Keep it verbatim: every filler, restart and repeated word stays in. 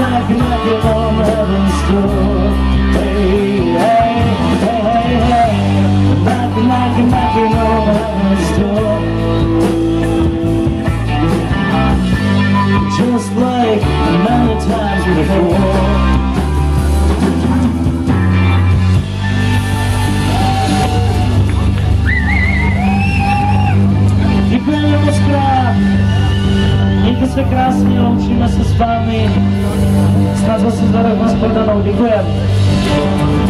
knocking, knocking on heaven's door. Hey, hey, hey, hey, hey, knocking, knocking, knocking on heaven's door. Just like many times before. Děkujeme moc krát. Mějte se krásně, loučíme se s vámi. Snad zase za rok na shledanou. Děkujeme.